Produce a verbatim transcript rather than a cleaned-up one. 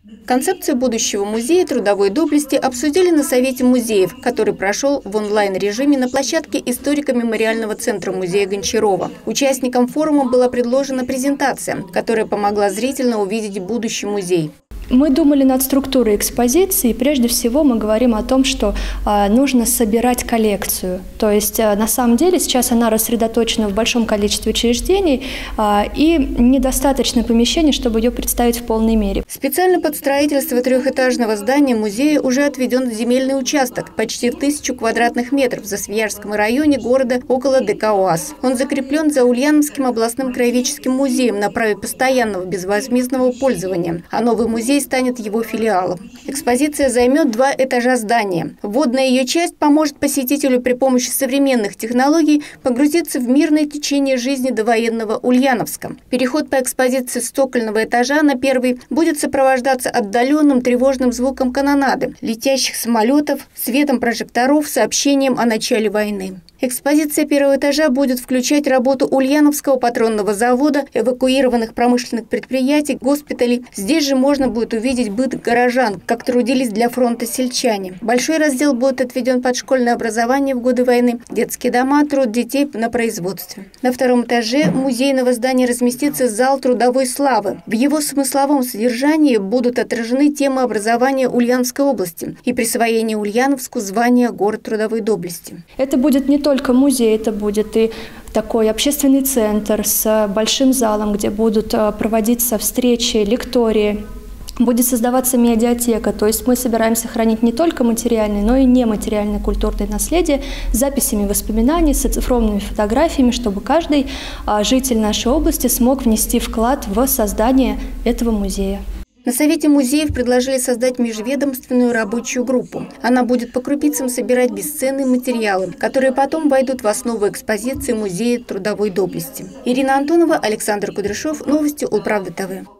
Концепцию будущего музея трудовой доблести обсудили на Совете музеев, который прошел в онлайн-режиме на площадке историко-мемориального центра музея Гончарова. Участникам форума была предложена презентация, которая помогла зрительно увидеть будущий музей. Мы думали над структурой экспозиции. Прежде всего мы говорим о том, что а, нужно собирать коллекцию. То есть а, на самом деле сейчас она рассредоточена в большом количестве учреждений а, и недостаточно помещений, чтобы ее представить в полной мере. Специально под строительство трехэтажного здания музея уже отведен земельный участок почти в тысячу квадратных метров в Засвияжском районе города около ДК УАЗ. Он закреплен за Ульяновским областным краеведческим музеем на праве постоянного безвозмездного пользования, а новый музей станет его филиалом. Экспозиция займет два этажа здания. Вводная ее часть поможет посетителю при помощи современных технологий погрузиться в мирное течение жизни довоенного Ульяновска. Переход по экспозиции с цокольного этажа на первый будет сопровождаться отдаленным тревожным звуком канонады, летящих самолетов, светом прожекторов, сообщением о начале войны. Экспозиция первого этажа будет включать работу Ульяновского патронного завода, эвакуированных промышленных предприятий, госпиталей. Здесь же можно будет увидеть быт горожан, как трудились для фронта сельчане. Большой раздел будет отведен под школьное образование в годы войны, детские дома, труд детей на производстве. На втором этаже музейного здания разместится зал трудовой славы. В его смысловом содержании будут отражены темы образования Ульяновской области и присвоения Ульяновску звания город трудовой доблести. Это будет не только музей, это будет и такой общественный центр с большим залом, где будут проводиться встречи, лектории. Будет создаваться медиатека, то есть мы собираемся хранить не только материальное, но и нематериальное культурное наследие с записями воспоминаний, с цифровыми фотографиями, чтобы каждый житель нашей области смог внести вклад в создание этого музея. На Совете музеев предложили создать межведомственную рабочую группу. Она будет по крупицам собирать бесценные материалы, которые потом войдут в основу экспозиции музея трудовой доблести. Ирина Антонова, Александр Кудряшов. Новости Улправда ТВ.